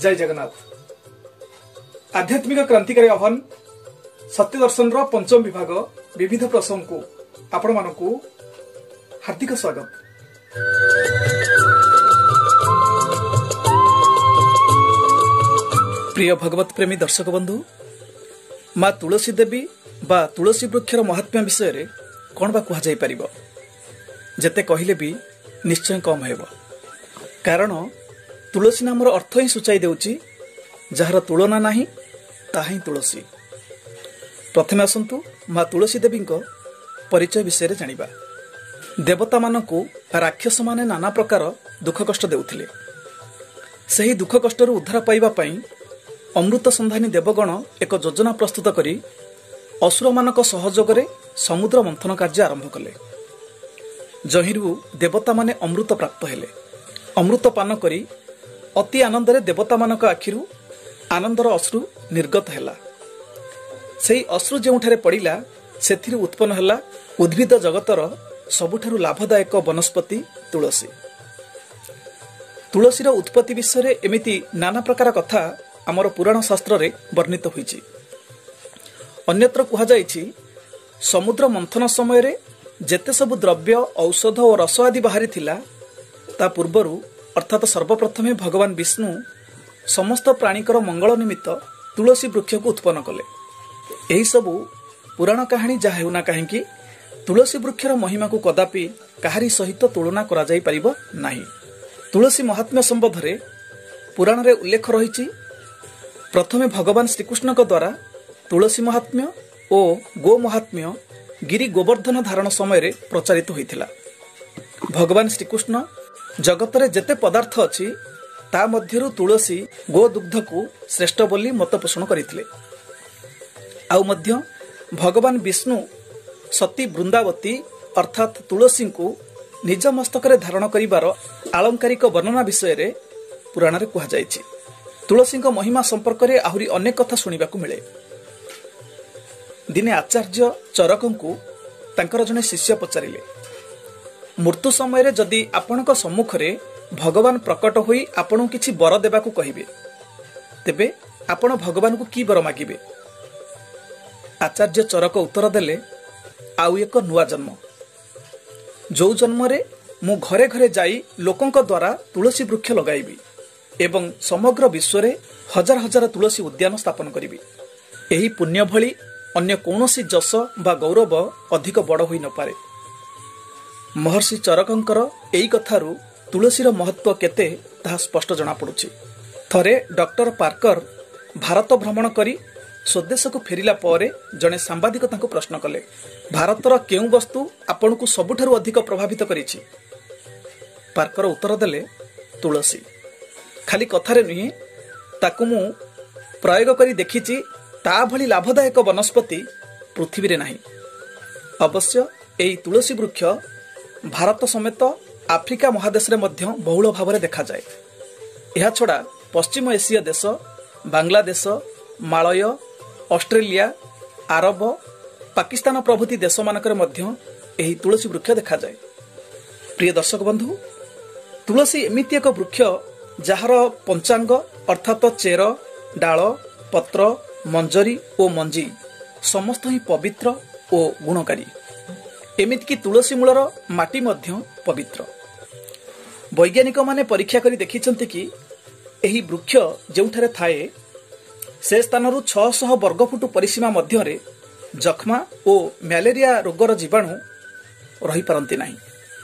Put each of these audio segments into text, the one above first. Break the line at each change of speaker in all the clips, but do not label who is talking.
जय जगन्नाथ। आध्यात्मिक क्रांतिकारी आह्वान सत्य दर्शन पंचम विभाग विविध प्रसंग को आपण मानकु हार्दिक स्वागत। प्रिय भगवत प्रेमी दर्शक बंधु, माँ तुलसी देवी बा तुलसी वृक्षर महात्म्य विषय रे कौन बा कह जाई परिबो, जेते कहिले भी निश्चय कम हेबो। कारण तुलसी नामर अर्थ ही सूचाई देउची जहार तुलना नाही ताही तुलसी। प्रथमे आसंतु माँ तुलसी देवी परिचय विषय रे जानिबा। देवता मानकु राक्षस माने नाना प्रकार दुख कष्ट देउथिले। सही दुख कष्ट उद्धार पाइबा पई अमृत संधानी देवगण एक योजना प्रस्तुत करी असुर मानक सहयोग रे समुद्र मंथन कार्य आरंभ कले। जहिरु देवता माने अमृत प्राप्त हेले। अमृत पान करी अति आनंद रे देवता मानक आखिरु आनंदर अश्रु निर्गत हैला। सेही अश्रु जेउठारे पड़िला सेथिरु उत्पन्न हैला उद्भिद जगतर सबुठारु लाभदायक वनस्पति तुलसी। तुलसीर उत्पत्ति विषय रे एमिति नाना प्रकार कथा आमर पुराण शास्त्र रे वर्णित होईछि। अन्यत्र कुहा जाईछि समुद्र मंथन समय रे जेते सब द्रव्य औषध और रस आदि बाहरी थिला ता पूर्वरु अर्थात सर्वप्रथमे भगवान विष्णु समस्त प्राणीकर मंगल निमित्त तुलसी वृक्ष को उत्पन्न कले। एही सबु पुराण कहानी जहा हेउना काहेकि तुलसी वृक्षर महिमा को कदापि काहारी सहित तुलना करा जाई परिबो नाही। तुलसी महात्म्य संबंध रे पुराण रे उल्लेख रहिछि। प्रथमे भगवान श्रीकृष्ण द्वारा तुलसी महात्म्य और गो महात्म्य गिरी गोवर्धन धारण समय रे प्रचारित होइथिला। भगवान श्रीकृष्ण जगत रे जेते पदार्थ अछि ता मध्यरु तुलसी गो दुग्ध को श्रेष्ठ बोली मत पोषण करिथिले। आउ मध्य भगवान विष्णु सती वृंदावती अर्थात तुलसी को निज मस्तक रे धारण करिवार आलंकारिक वर्णना विषय रे पुराण रे कुहा जायछि। तुलसी महिमा संपर्क रे आहुरी अनेक कथा सुनिबाकू मिले। दिने आचार्य चरकंकु तांकर जने शिष्य पचारिले, मृत्यु समय रे जदि आपणक सम्मुख रे भगवान प्रकट होई आपणु किछि बर देबाकू कहिबे तेबे आपण भगवान को की बर मागिबे? आचार्य चरक उत्तर देले, आउ एक नुआ जन्म, जो जन्म रे मु घरे घरे जाई लोकंक द्वारा तुलसी वृक्ष लगाइबी एवं समग्र विश्व रे हजार हजार तुलसी उद्यान स्थापन करिबी। एही पुण्य भली अन्य कौनसी जस बा गौरव अधिक बड़ होई न पारे। महर्षि चरकंकर एई कथारु तुलसीर महत्व केते ताहा स्पष्ट जना पड़ुछि। थरे डॉक्टर पार्कर भारत भ्रमण करी स्वदेश को फेरिला परे जने सांबादिक तांको प्रश्न कले, भारतर केउ वस्तु आपन को सबुठारु अधिक प्रभावित करिछि? पार्कर उत्तर देले, तुलसी। खाली कथारे नुहे ताकु मु प्रयोग करी देखिछि, ता भली लाभदायक वनस्पति पृथ्वी रे नाही। अवश्य एई तुलसी वृक्ष भारत समेत आफ्रिका महादेश रे मध्य बहुल भाव रे देखा जाए। एहा छडा पश्चिम एशिया देश, Bangladesh, Malaya, Australia, Arab, Pakistan प्रभृति देश मानकर मध्य एही तुलसी वृक्ष देखा जाए। प्रिय दर्शक बंधु, तुलसी एमिति एक वृक्ष जहार पंचांग अर्थात चेर, डाल, पत्र, मंजरी और मंजी समस्त ही पवित्र और गुणकारी। एमिति कि तुलसी मूलर माटी मध्य पवित्र। वैज्ञानिक माने परीक्षा करी देखिछन्ति कि एही वृक्ष जेउठारे थाए से स्थानरु 600 वर्गफुट परिसीमा मध्य रे जख्मा और मलेरिया रोगर जीवाणु रही पारंती नाही।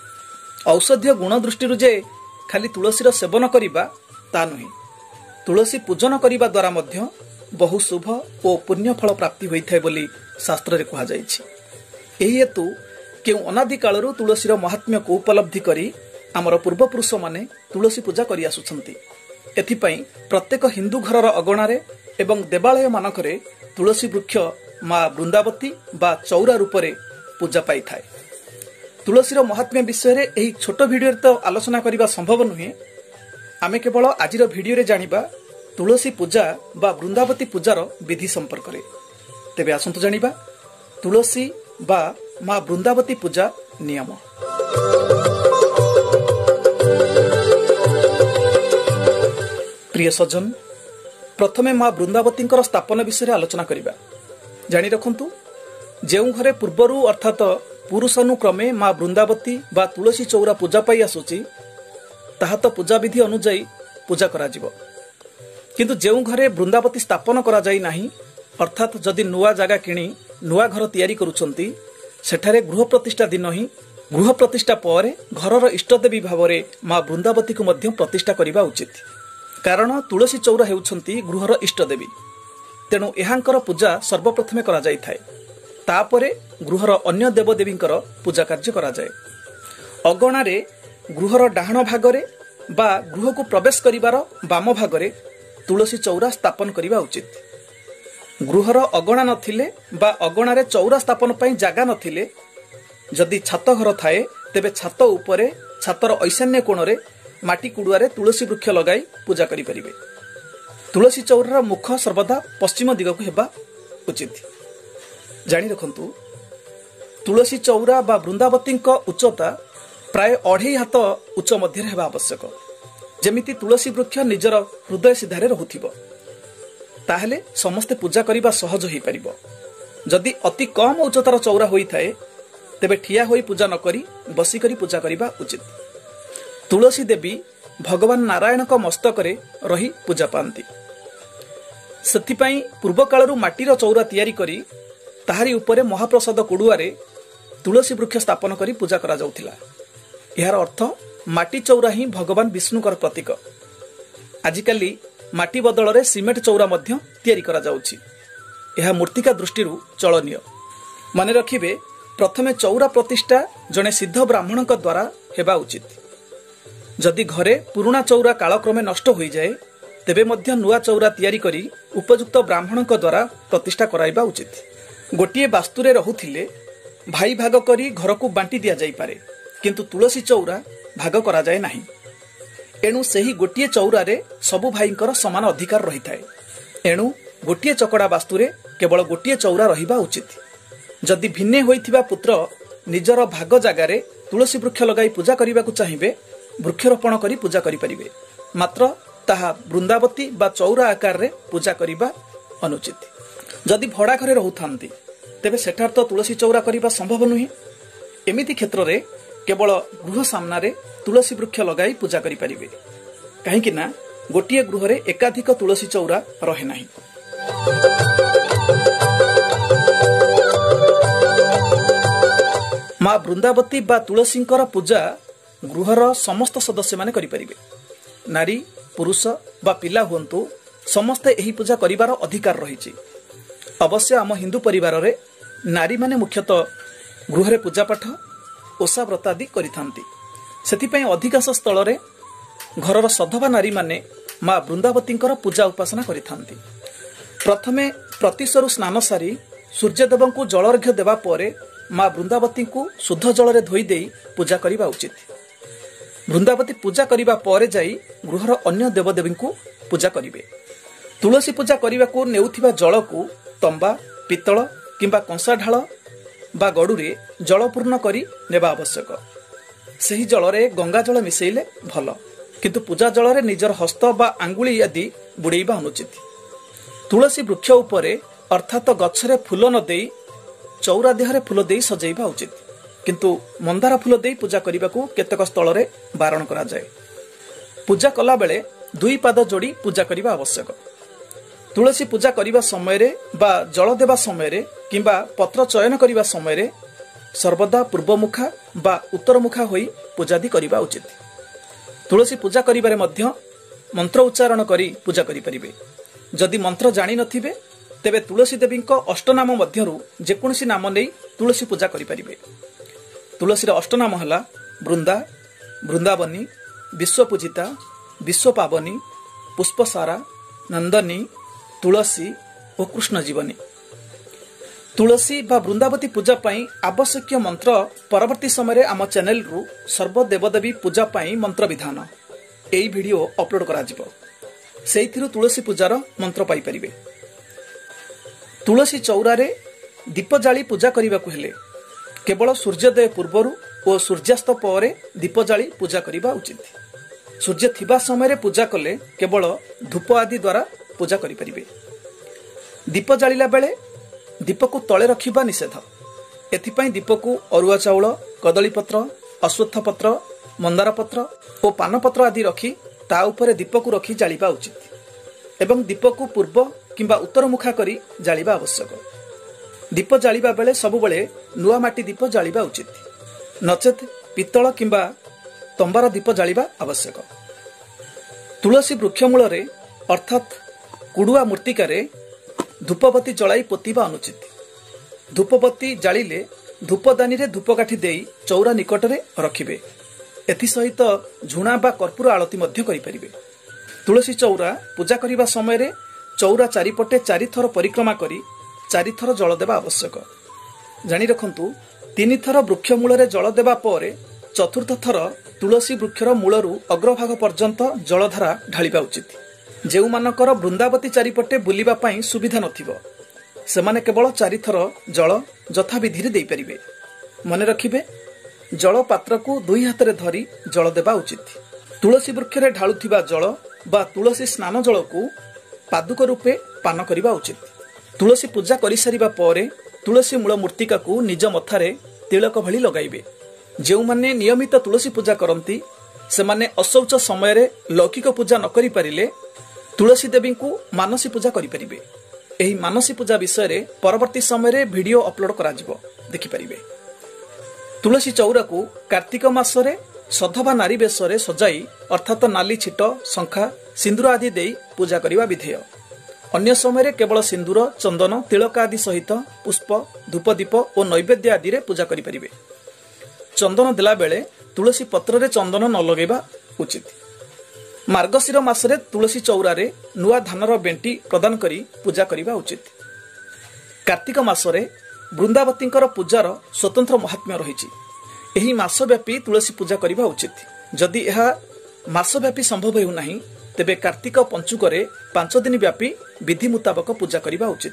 औषधीय गुण दृष्टि जे खाली तुलसीर सेवन करिबा ता नुहे, तुलसी पूजन करिबा द्वारा मध्य बहु शुभ और पुण्य फल प्राप्ति होइथाय बोली शास्त्र रे कहा जायछि। एही हेतु केउ अनादि कालरु तुलसीर महात्म्य को उपलब्धि करी आमर पूर्वपुरुष माने तुलसी पूजा करि आसुछन्ति। एथिपई प्रत्येक हिंदू घरर अगणारे एवं देवालय मानकरे तुलसी वृक्ष माँ वृंदावती बा चौरा रूपरे पूजा पाई थाए। तुलसीर महात्म्य विषय रे एही छोट भिडियो तो आलोचना करिबा संभव नुहे। आमे केवल आजिर भिडियो रे जानिबा तुलसी पूजा बा वृंदावती पूजार विधि संपर्क रे। तेबे आसंतु जानिबा तुलसी बा माँ वृंदावती पूजा नियम। प्रिय सज्जन, प्रथमे माँ बृंदावती स्थापन विषय आलोचना करबा। जानि रखंतु जो घरे पूर्वरु अर्थात पुरुषानुक्रमे माँ बृंदावती बा तुलसी चौरा पूजा पाई आसुची ताहा तो पूजा विधि अनुजाई पूजा करा जिवो। किंतु जो घरे बृंदावती स्थापन करा जाई नाही अर्थात जदि नुआ जागा किणी नुआ घर तैयारी करुछंती सेठारे गृह प्रतिष्ठा दिन ही गृह प्रतिष्ठा पर घरर इष्टदेवी भाव में माँ बृंदावती को मध्य प्रतिष्ठा करने उचित। कारण तुलसी चौरा हेउछंती गृहर इष्टदेवी, तेणु एहांकर पूजा सर्वप्रथमे करा जाई थाए। तापरे गृहर अन्य देवदेवींकर पूजा कार्य करा जाए। अगणारे गृहर डाहाण भागरे बा गृह को प्रवेश करिवार बाम भागरे तुलसी चौरा स्थापन करने उचित। गृहर अगणा नथिले बा अगणारे चौरा स्थापन पई जागा नथिले जदि छात घर थाए तेबे छात उपरे छातर ऐशान्य कोणरे माटी कुड़ुआरे तुलसी वृक्ष लगाई पूजा करि परिबे। तुलसी चौरार मुख सर्वदा पश्चिम दिगक हेबा उचित। जानि रखंतु तुलसी चौरा बा बृंदावती उच्चता प्राय 2.5 हाथ उच्च मध्य हेबा आवश्यक। जेमिति तुलसी वृक्ष निजर हृदय सीधारे रहुथिबो ताहले समस्ते पूजा करिबा सहज होई परिबो। जदि अति कम उच्चतार चौरा होई थाए तेबे ठिया होई पूजा न करी बसी करी पूजा करिबा उचित। तुलसी देवी भगवान नारायण को मस्तकरे रही पूजा पाती। सेथिपाई पूर्व कालरू माटीर चौरा तैयारी करी ताहारी उपरे महाप्रसाद कुड़ुआरे तुलसी वृक्ष स्थापन करी पूजा करा जाउथिला। यार अर्थ माटी चौरा ही भगवान विष्णुकर प्रतीक। आजिकाली माटी बदल रे सीमेंट चौरा मध्य तैयारी करा जाउछि। यह मूर्तिका दृष्टिरु चलनीय। मने रखिबे प्रथमे चौरा प्रतिष्ठा जने सिद्ध ब्राह्मण द्वारा हेबा उचित। जदि घरे पुराणा चौरा कालक्रमे नष्ट हो जाए तेबे मध्य नुआ चौरा तैयारी करी उपयुक्त ब्राह्मण द्वारा प्रतिष्ठा कराइबा उचित। गोटिए वास्तुरे रहुथिले भाई भाग करी घर को बांटी दिया जाई पारे, किंतु तुलसी चौरा भाग करा जाए नाही। एणु सेही गोटिए चौरारे सबु भाईंकर समान अधिकार रही थाए। एणु गोटिए चकड़ा वास्तुरे केवल गोटिए चौरा रहिबा उचित। जदि भिन्ने होइथिबा पुत्र निजर भाग जगारे तुलसी वृक्ष लगाई पूजा करने को चाहिए वृक्षरोपण करी पूजा करि परिबे, मात्र ताहा बृंदावती बा चौरा आकार रे पूजा करिबा अनुचित। जदि भड़ा घरे रहुथांती तेबे सेठार तो तुलसी चौरा करिबा संभव नुहे। एमिति क्षेत्र रे केवल गृह सामना रे तुलसी वृक्ष लगाई पूजा करि परिबे, काहेकि ना गोटिए गृह रे एकाधिक तुलसी चौरा रहे नाही। माँ बृंदावती बा तुलसींकर पूजा गृहर समस्त सदस्य माने करि परिबे। नारी पुरुष बा पिला हुंतु समस्ते एही पूजा करिवार अधिकार रहिछि। अवश्य आम हिंदू परिवार रे नारी माने मुख्यतः गृह रे पूजा पाठ ओषा व्रत आदि करिथांती। सेथिपई अधिकांश स्थल रे घरर सधवा नारी माने माँ बृंदावतींकर पूजा उपासना करिथांती। प्रथमे प्रतिसरु स्नान सारी सूर्यदेव को जलर्घ्य देवा परे माँ बृंदावती को शुद्ध जल रे धोई देई पूजा करिबा उचित। बृंदावती पूजा करिबा परे जाई गृहर अन्य देवदेवी को पूजा करिवे। तुलसी पूजा करिबा को नेउथिबा जल को तंबा पितल किंबा कंसा ढाल बा गड़ुरे जल पूर्ण करी नेबा आवश्यक। सही जल रे गंगा जल मिसेइले भल, किंतु पूजा जल रे निजर हस्त बा आंगुली आदि बुड़ेइबा अनुचित। तुलसी वृक्ष उपरे अर्थात गछरे फूल न देई चौरा देहरे फूल देई सजेइबा उचित, किंतु मंदार फूल देई पूजा करिबा को केतक स्थल रे बारण करा जाए। पूजा कला बेले 2 पाद जोड़ी पूजा करिबा आवश्यक। तुलसी पूजा करिबा समय रे बा जल देबा समय रे किंबा पत्र चयन करिबा समय रे सर्वदा पूर्वमुखा बा उत्तरमुखा होई पूजादि करिबा उचित। तुलसी पूजा करिबारे मध्य मंत्र उच्चारण करी पूजा करि परिबे। जदि मंत्र जानि नथिबे तेबे तुलसी देवींक अष्टनाम मध्यरु जेकोनसी नाम नै तुलसी पूजा करि परिबे। तुलसीर अष्टनाम हला बृंदा, बृंदावनी, विश्वपूजिता, विश्वपावनी, पुष्पसारा, नंदनी, तुलसी और कृष्ण जीवनी। तुलसी बा बृंदावती पूजा पाई आवश्यक मंत्र परवर्ती समय आम चैनल रु सर्व देवदेवी पूजा पाई मंत्र विधान एई वीडियो अपलोड करा जिवो। सेइथिरु तुलसी पूजार मंत्र पाई परिबे। तुलसी चौरारे दीप जाली पूजा करने को हेले केवल सूर्योदय पूर्वरु और सूर्यास्त पर दीप जाली पूजा करने उचित। सूर्य थिबा समय पूजा कले केवल धूप आदि द्वारा पूजा करिपरिबे। दीप जालिला बेले दीप को तले रखिबा निषेध। एथिपाई दीप को अरुआ चाउल, कदली पत्र, अश्वत्थ पत्र, मंदार पत्र और पान पत्र आदि रखी ता उपरे दीप को रखी जालिबा उचित एवं दीप को पूर्व किंबा उत्तर मुखा करी जालिबा आवश्यक। दीप जालिबा बेले सबु बेले नुआ माटी दीप जालिबा उचित, नचेत पित्तल किंबा तंबार दीप जालिबा आवश्यक। तुलसी वृक्ष मूल अर्थात कुड़ुआ मूर्तिकारे धूपबत्ती जलाई पोतिबा अनुचित। धूपबत्ती जालिले धूपदानी रे धूपकाठी देई चौरा निकटरे रखिबे। एथि सहित झुणा बा कर्पूर आलती मध्य करिपरिबे। तुलसी चौरा पूजा करिबा समय रे चौरा चारिपटे 4 थर परिक्रमा करी 4 थर जल देबा आवश्यक। जानि रखंतु 3 थर वृक्ष मूल रे जल देबा परे चतुर्थ थर तुलसी वृक्षर मूलरू अग्रभाग पर्यंत जलधारा ढालिबा उचित। जेउ मानकर वृंदावती चारिपटे बुलिबा पई सुविधा नथिबो सेमाने केवल 4 थर जल यथाविधि रे देई परिबे। मने रखिबे जल पात्र को 2 हाथ धरी जल देबा उचित। तुलसी वृक्ष रे ढालुथिबा जल बा तुलसी स्नान जल को पादुक रूपे पान करिबा उचित। तुलसी पूजा करि सारिबा परे तुलसी मूल मूर्तिका को निज मथारे तिलक भली लगाइबे। जेउ माने नियमित तुलसी पूजा करंती सेमाने अशौच समय रे लौकिक पूजा न करि परिले तुलसी देवी को मानसी पूजा करि परिबे। एही मानसी पूजा विषय रे परवर्ती समय रे वीडियो अपलोड करा जिवो, देखि परिबे। तुलसी चौरा को कार्तिक मासरे सधवा नारी बेशरे सजाई अर्थात नाली छिट, शंखा, सिंदूर आदि देई पूजा करिवा विधेय। अन्य समय केवल सिंदूर, चंदन, तिलक आदि सहित पुष्प, धूपदीप और नैवेद्य आदि रे पूजा करि परिबे। चंदन देला बेले तुलसी पत्र रे चंदन न लगेबा उचित। मार्गशीर मासरे तुलसी चौरा रे नुआ धानर बेंटी प्रदान करी पूजा करिबा उचित। कार्तिक मासरे वृंदावतींकर पूजार स्वतंत्र महात्म्य रहिछि। एही मासव्यापी तुलसी पूजा करिबा उचित। जदि यह मासव्यापी संभव हेउ नाही तेबे कार्तिक पंचुकरे 5 दिन व्यापी विधि मुताबक पूजा करिबा उचित।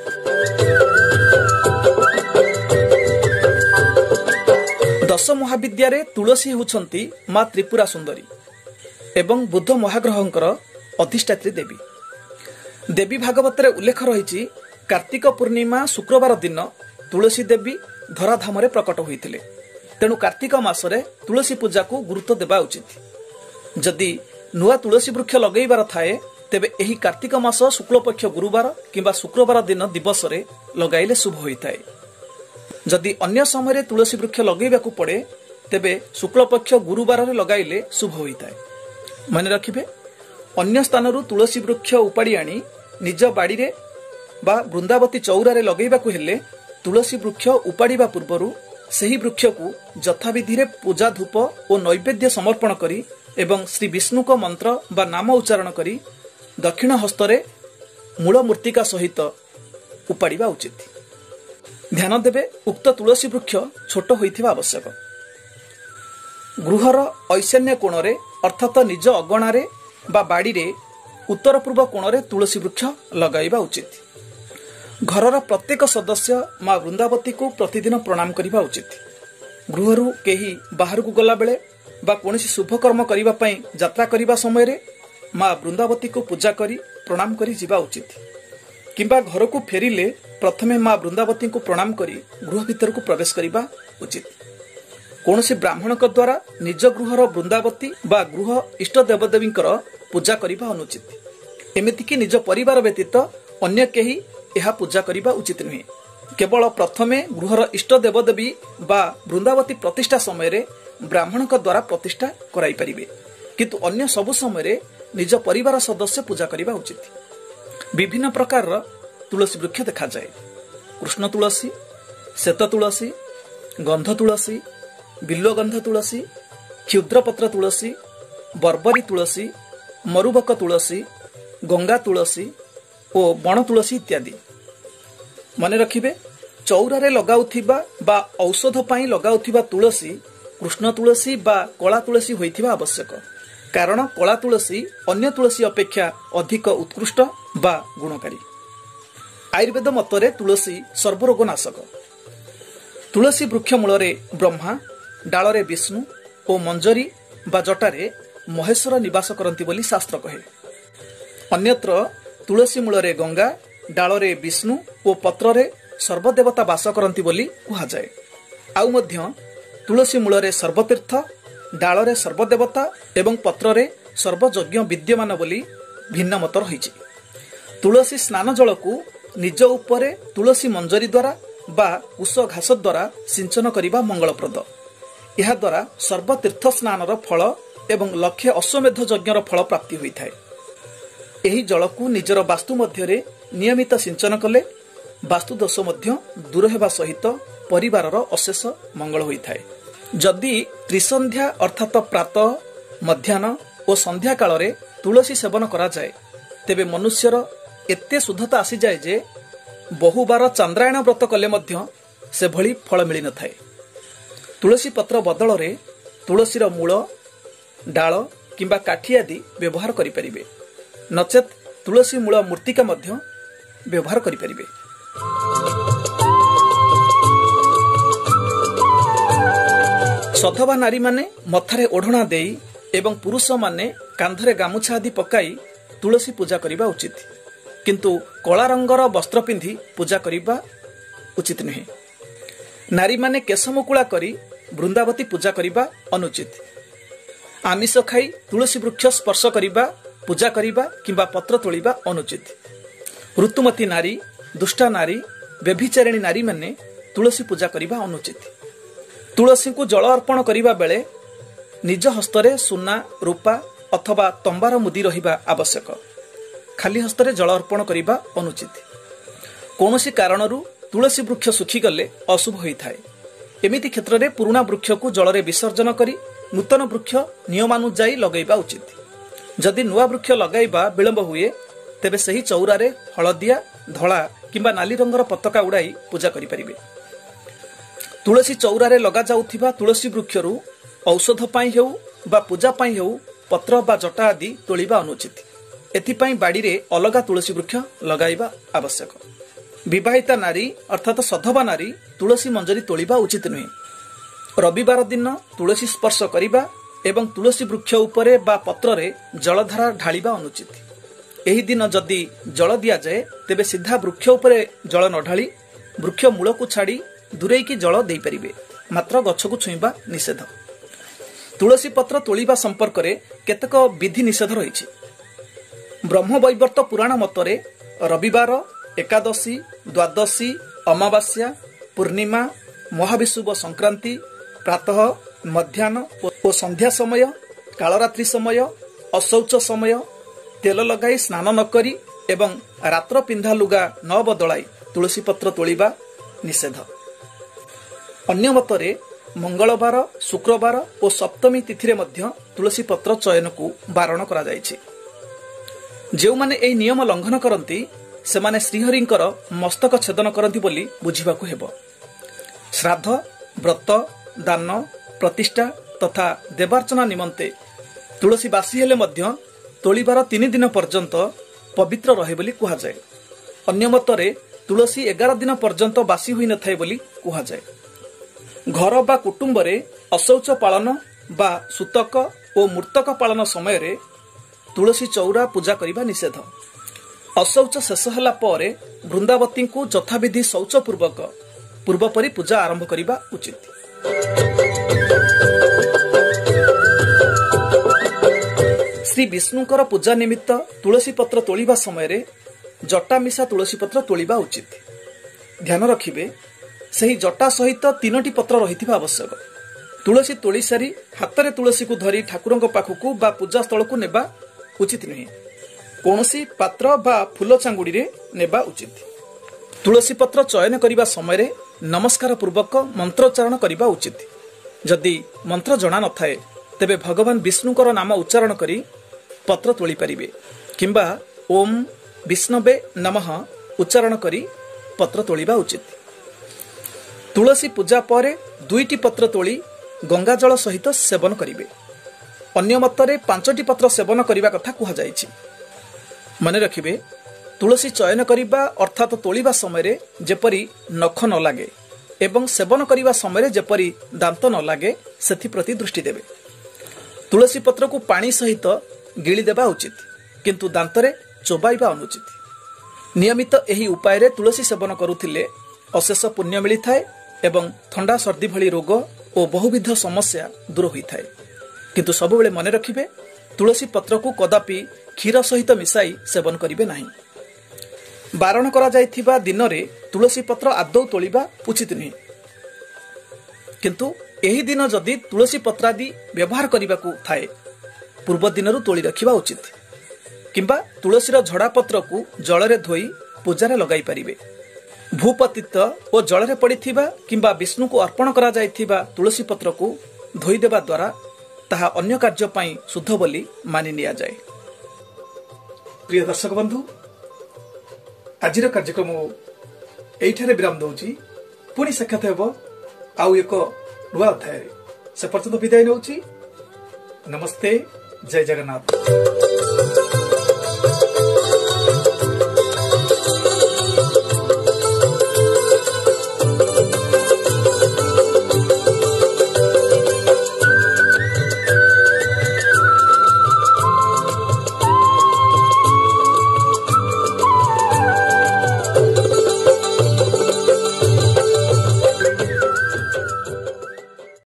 दश महाविद्या रे तुलसी हेउछंती मां त्रिपुरा सुंदरी एवं बुद्ध महाग्रहंकर अधिष्ठात्री देवी। देवी भागवत रे उल्लेख रहिछि कार्तिक पूर्णिमा शुक्रवार दिन तुलसी देवी धराधाम रे प्रकट होइथिले। तेणु कार्तिक मासरे तुलसी पूजा को गुरुत्व देबा उचित। जदि नुआ तुलसी वृक्ष लगेइबार थाए तेबे एही कार्तिक मास शुक्ल पक्ष गुरुवार किंबा शुक्रवार दिन दिवस रे लगाइले शुभ होइताए। जदि अन्य समय रे तुलसी वृक्ष लगेइबाकू पड़े तेबे शुक्ल पक्ष गुरुवार रे लगाइले शुभ होइताए। मने रखिबे अन्य स्थानरू तुलसी वृक्ष उपाड़ी आनी निज बाड़ी रे बा वृंदावती चौरा रे लगेइबाकू हेले तुलसी वृक्ष उपाड़िबा पूर्वरु सही वृक्ष को यथाविधि रे पूजा धूप और नैवेद्य समर्पण करी एवं श्री विष्णु को मंत्र बा नाम उच्चारण करी दक्षिण हस्तरे मूल मूर्तिका सहित उपाड़िबा उचित। ध्यान देबे उक्त तुलसी वृक्ष छोट होइथिबा आवश्यक। गृहर ऐशान्य कोणरे अर्थात निज अगणारे बा बाड़ी रे उत्तर पूर्व कोणरे तुलसी वृक्ष लगाइबा उचित। घरर प्रत्येक सदस्य मां वृंदावती को प्रतिदिन प्रणाम करिबा उचित। गृहरु केही बाहर को गला बेले बा कोनोसी शुभ कर्म करिबा पई यात्रा करिबा समय रे मां वृंदावती को पूजा करी प्रणाम करी जिबा उचित। किंबा घर को फेरिले प्रथमे मां वृंदावती को प्रणाम करी गृह भीतर को प्रवेश करिबा उचित। कोनोसी ब्राह्मण को द्वारा निज गृहर वृंदावती बा गृह इष्ट देवदेवींकर पूजा करिबा अनुचित। एमिति कि निज परिवार व्यतीत अन्य केही यह पूजा करिबा उचित नुहे। केवल प्रथमे गृहर इष्ट देवदेवी बा वृंदावती प्रतिष्ठा समय रे ब्राह्मण को द्वारा प्रतिष्ठा कराई परिबे, किंतु अन्य सबु समय रे निज परिवार सदस्य पूजा करिबा उचित। विभिन्न प्रकार तुलसी वृक्ष देखा जाए। कृष्ण तुलसी, श्वेत तुलसी, गंध तुलसी, बिल्वगंध तुलसी, क्षुद्रपत्र तुलसी, बर्बरी तुलसी, मरुबक तुलसी, गंगा तुलसी और बण तुलसी इत्यादि। मने रखिबे चौरा रे लगाउथिबा बा औषध पाई लगाउथिबा तुलसी कृष्ण तुलसी बा कला तुलसी होइथिबा आवश्यक। कारण कला तुलसी अन्य तुलसी अपेक्षा अधिक उत्कृष्ट बा गुणकारी। आयुर्वेद मतरे तुलसी सर्वरोग नाशक। तुलसी वृक्ष मूलरे ब्रह्मा, डालरे विष्णु और मंजरी बा जटारे महेश्वर निवास करती बोली शास्त्र कहे। अन्यत्र तुलसी मूलरे गंगा, डाଳରେ विष्णु ଓ ପତ୍ରରେ ସର୍ବଦେବତା ବାସ କରନ୍ତି ବୋଲି କୁହାଯାଏ। ଆଉ ମଧ୍ୟ ତୁଳସୀ ମୂଳରେ ସର୍ବତୀର୍ଥ, ଡାଳରେ ସର୍ବଦେବତା ଏବଂ ପତ୍ରରେ ସର୍ବଯଜ୍ଞ ବିଦ୍ୟମାନ ବୋଲି ଭିନ୍ନ ମତ ରହିଛି। ତୁଳସୀ ସ୍ନାନ ଜଳକୁ ନିଜ ଉପରେ ତୁଳସୀ ମଞ୍ଜରୀ ଦ୍ୱାରା ବା କୁଶ ଘାସ ଦ୍ୱାରା ସିଞ୍ଚନ କରିବା ମଙ୍ଗଳପ୍ରଦ। ଏହାଦ୍ୱାରା ସର୍ବତୀର୍ଥ ସ୍ନାନର ଫଳ ଏବଂ ଲକ୍ଷେ ଅଶ୍ୱମେଧ ଯଜ୍ଞର ଫଳ ପ୍ରାପ୍ତି ହୋଇଥାଏ। ଏହି ଜଳକୁ ନିଜର ବାସ୍ତୁ ମଧ୍ୟରେ ନିୟମିତ ସିଞ୍ଚନ କଲେ ବାସ୍ତୁଦୋଷ ମଧ୍ୟ ଦୂର ହେବା ସହିତ ପରିବାରର ଅଶେଷ ମଙ୍ଗଳ ହୋଇଥାଏ। ଯଦି ତ୍ରିସନ୍ଧ୍ୟା ଅର୍ଥାତ ପ୍ରାତଃ, ମଧ୍ୟାହ୍ନ ଓ ସନ୍ଧ୍ୟା କାଳରେ ତୁଳସୀ ସେବନ କରାଯାଏ ତେବେ ମନୁଷ୍ୟର ଏତେ ଶୁଦ୍ଧତା ଆସିଯାଏ ଯେ ବହୁବାର ଚାନ୍ଦ୍ରାୟଣ ବ୍ରତ କଲେ ମଧ୍ୟ ସେଭଳି ଫଳ ମିଳିନଥାଏ। ତୁଳସୀ ପତ୍ର ବଦଳରେ ତୁଳସୀର ମୂଳ, ଡାଳ କିମ୍ବା କାଠି ଆଦି ବ୍ୟବହାର କରିପାରିବେ, ନଚେତ୍ ତୁଳସୀ ମୂଳ ମୂର୍ତ୍ତିକା ମଧ୍ୟ ବ୍ୟବହାର କରିପାରିବେ। ସଧବା ନାରୀମାନେ ମଥାରେ ଓଢ଼ଣା ଦେଇ ଏବଂ ପୁରୁଷମାନେ କାନ୍ଧରେ ଗାମୁଛା ଆଦି ପକାଇ ତୁଳସୀ ପୂଜା କରିବା ଉଚିତ, କିନ୍ତୁ କଳା ରଙ୍ଗର ବସ୍ତ୍ର ପିନ୍ଧି ପୂଜା କରିବା ଉଚିତ ନୁହେଁ। ନାରୀମାନେ କେଶମୁକୁଳା କରି ବୃନ୍ଦାବତୀ ପୂଜା କରିବା ଅନୁଚିତ। ଆମିଷ ଖାଇ ତୁଳସୀ ବୃକ୍ଷ ସ୍ପର୍ଶ କରିବା, ପୂଜା କରିବା କିମ୍ବା ପତ୍ର ତୋଳିବା ଅନୁଚିତ। ଋତୁମତୀ ନାରୀ, ଦୁଷ୍ଟା ନାରୀ, ବ୍ୟଭିଚାରିଣୀ ନାରୀମାନେ ତୁଳସୀ ପୂଜା କରିବା ଅନୁଚିତ। ତୁଳସୀଙ୍କୁ ଜଳ ଅର୍ପଣ କରିବା ବେଳେ ନିଜ ହସ୍ତରେ ସୁନା, ରୂପା ଅଥବା ତମ୍ବାର ମୁଦି ରହିବା ଆବଶ୍ୟକ। ଖାଲି ହସ୍ତରେ ଜଳ ଅର୍ପଣ କରିବା ଅନୁଚିତ। କୌଣସି କାରଣରୁ ତୁଳସୀ ବୃକ୍ଷ ଶୁଖିଗଲେ ଅଶୁଭ ହୋଇଥାଏ। ଏମିତି କ୍ଷେତ୍ରରେ ପୁରୁଣା ବୃକ୍ଷକୁ ଜଳରେ ବିସର୍ଜନ କରି ନୂତନ ବୃକ୍ଷ ନିୟମାନୁଯାୟୀ ଲଗାଇବା ଉଚିତ। ଯଦି ନୂଆ ବୃକ୍ଷ ଲଗାଇବା ବିଳମ୍ବ ହୁଏ ତେବେ ସେହି ଚଉରାରେ ହଳଦିଆ, ଧଳା କିମ୍ବା ନାଲି ରଙ୍ଗର ପତାକା ଉଡ଼ାଇ ପୂଜା କରିପାରିବେ। ତୁଳସୀ ଚଉରାରେ ଲଗାଯାଉଥିବା ତୁଳସୀ ବୃକ୍ଷରୁ ଔଷଧ ପାଇଁ ହେଉ ବା ପୂଜା ପାଇଁ ହେଉ ପତ୍ର ବା ଜଟା ଆଦି ତୋଳିବା ଅନୁଚିତ। ଏଥିପାଇଁ ବାଡ଼ିରେ ଅଲଗା ତୁଳସୀ ବୃକ୍ଷ ଲଗାଇବା ଆବଶ୍ୟକ। ବିବାହିତା ନାରୀ ଅର୍ଥାତ୍ ସଧବା ନାରୀ ତୁଳସୀ ମଞ୍ଜରୀ ତୋଳିବା ଉଚିତ ନୁହେଁ। ରବିବାର ଦିନ ତୁଳସୀ ସ୍ପର୍ଶ କରିବା ଏବଂ ତୁଳସୀ ବୃକ୍ଷ ଉପରେ ବା ପତ୍ରରେ ଜଳଧାରା ଢାଳିବା ଅନୁଚିତ। ଏହି ଦିନ ଯଦି ଜଳ ଦିଆଯାଏ ତେବେ ସିଧା ବୃକ୍ଷ ଉପରେ ଜଳ ନ ଢାଳି ବୃକ୍ଷ ମୂଳକୁ ଛାଡ଼ି ଦୂରେଇକି ଜଳ ଦେଇପାରିବେ, ମାତ୍ର ଗଛକୁ ଛୁଇଁବା ନିଷେଧ। ତୁଳସୀ ପତ୍ର ତୋଳିବା ସମ୍ପର୍କରେ କେତେକ ବିଧି ନିଷେଧ ରହିଛି। ବ୍ରହ୍ମବୈବର୍ତ ପୁରାଣ ମତରେ ରବିବାର, ଏକାଦଶୀ, ଦ୍ୱାଦଶୀ, ଅମାବାସ୍ୟା, ପୂର୍ଣ୍ଣିମା, ମହାବିଷୁବ ସଂକ୍ରାନ୍ତି, ପ୍ରାତଃ, ମଧ୍ୟାହ୍ନ ଓ ସନ୍ଧ୍ୟା ସମୟ, କାଳରାତ୍ରି ସମୟ, ଅଶୌଚ ସମୟ, ତେଲ ଲଗାଇ ସ୍ନାନ ନ କରି ଏବଂ ରାତ୍ର ପିନ୍ଧା ଲୁଗା ନ ବଦଳାଇ ତୁଳସୀ ପତ୍ର ତୋଳିବା ନିଷେଧ। ଅନ୍ୟ ମତରେ ମଙ୍ଗଳବାର, ଶୁକ୍ରବାର ଓ ସପ୍ତମୀ ତିଥିରେ ମଧ୍ୟ ତୁଳସୀ ପତ୍ର ଚୟନକୁ ବାରଣ କରାଯାଇଛି। ଯେଉଁମାନେ ଏହି ନିୟମ ଲଙ୍ଘନ କରନ୍ତି ସେମାନେ ଶ୍ରୀହରିଙ୍କର ମସ୍ତକ ଛେଦନ କରନ୍ତି ବୋଲି ବୁଝିବାକୁ ହେବ। ଶ୍ରାଦ୍ଧ, ବ୍ରତ, ଦାନ, ପ୍ରତିଷ୍ଠା ତଥା ଦେବାର୍ଚ୍ଚନା ନିମନ୍ତେ ତୁଳସୀ ବାସି ହେଲେ ମଧ୍ୟ ତୋଳିବାର 3 ଦିନ ପର୍ଯ୍ୟନ୍ତ ପବିତ୍ର ରହେ ବୋଲି କୁହାଯାଏ। ଅନ୍ୟ ମତରେ ତୁଳସୀ 11 ଦିନ ପର୍ଯ୍ୟନ୍ତ ବାସି ହୋଇନଥାଏ ବୋଲି କୁହାଯାଏ। ଘର ବା କୁଟୁମ୍ବରେ ଅଶୌଚ ପାଳନ ବା ସୂତକ ଓ ମୂର୍ତ୍ତକ ପାଳନ ସମୟରେ ତୁଳସୀ ଚଉରା ପୂଜା କରିବା ନିଷେଧ। ଅଶୌଚ ଶେଷ ହେଲା ପରେ ବୃନ୍ଦାବତୀଙ୍କୁ ଯଥାବିଧି ଶୌଚପୂର୍ବକ ପୂର୍ବପରି ପୂଜା ଆରମ୍ଭ କରିବା ଉଚିତ। ଶ୍ରୀ ବିଷ୍ଣୁଙ୍କର ପୂଜା ନିମିତ୍ତ ତୁଳସୀ ପତ୍ର ତୋଳିବା ସମୟରେ ଜଟା ମିଶା ତୁଳସୀ ପତ୍ର ତୋଳିବା ଉଚିତ। ଧ୍ୟାନ ରଖିବେ, ସେହି ଜଟା ସହିତ 3ଟି ପତ୍ର ରହିଥିବା ଆବଶ୍ୟକ। ତୁଳସୀ ତୋଳି ସାରି ହାତରେ ତୁଳସୀକୁ ଧରି ଠାକୁରଙ୍କ ପାଖକୁ ବା ପୂଜା ସ୍ଥଳକୁ ନେବା ଉଚିତ ନୁହେଁ। କୌଣସି ପାତ୍ର ବା ଫୁଲ ଚାଙ୍ଗୁଡିରେ ନେବା ଉଚିତ। ତୁଳସୀ ପତ୍ର ଚୟନ କରିବା ସମୟରେ ନମସ୍କାର ପୂର୍ବକ ମନ୍ତ୍ରୋଚ୍ଚାରଣ କରିବା ଉଚିତ। ଯଦି ମନ୍ତ୍ର ଜଣା ନଥାଏ ତେବେ ଭଗବାନ ବିଷ୍ଣୁଙ୍କର ନାମ ଉଚ୍ଚାରଣ କରି ପତ୍ର ତୋଳି ପାରିବେ କିମ୍ବା ଓମ୍ ବିଷ୍ଣବେ ନମଃ ଉଚ୍ଚାରଣ କରି ପତ୍ର ତୋଳିବା ଉଚିତ। ତୁଳସୀ ପୂଜା ପରେ 2ଟି ପତ୍ର ତୋଳି ଗଙ୍ଗାଜଳ ସହିତ ସେବନ କରିବେ। ଅନ୍ୟ ମତରେ 5ଟି ପତ୍ର ସେବନ କରିବା କଥା କୁହାଯାଇଛି। ମନେ ରଖିବେ, ତୁଳସୀ ଚୟନ କରିବା ଅର୍ଥାତ୍ ତୋଳିବା ସମୟରେ ଯେପରି ନଖ ନ ଲାଗେ ଏବଂ ସେବନ କରିବା ସମୟରେ ଯେପରି ଦାନ୍ତ ନ ଲାଗେ ସେଥିପ୍ରତି ଦୃଷ୍ଟି ଦେବେ। ତୁଳସୀ ପତ୍ରକୁ ପାଣି ସହିତ ଗିଳିଦେବା ଉଚିତ, କିନ୍ତୁ ଦାନ୍ତରେ ଚୋବାଇବା ଅନୁଚିତ। नियमित एही उपाय रे तुलसी सेवन करुथिले अशेष पुण्य मिलिथाए एवं थंडा सर्दी भली रोग और बहुविध समस्या दूर होइथाए। किंतु सबुबेले मने रखिबे तुलसी पत्र को कदापि क्षीर सहित मिसाई सेवन करिवे नाही। बारण करा जायथिबा दिन रे तुलसी पत्र आदौ तोलिबा उचित नहीं। किंतु एही दिन जदि तुलसी पत्रादि व्यवहार करबाकू थाए पूर्व दिनरू तोली रखिबा उचित। किंबा तुलसीर झड़ा पत्र को जल में धोई पूजा लगाई पारिबे। भूपतित और जल में पड़िथिबा किंबा विष्णु को अर्पण करा जायथिबा तुलसी पत्र को धोई देबा द्वारा ताहा अन्य कार्य पई शुद्ध बोली मानि निया जाए। प्रिय दर्शक बंधु, आजिर कार्यक्रम एइठारे विराम दउची। पुणी साक्षात हेबो आउ एक नुआ अध्याय। से पर्यंत विदाय नउची। नमस्ते, जय जगन्नाथ।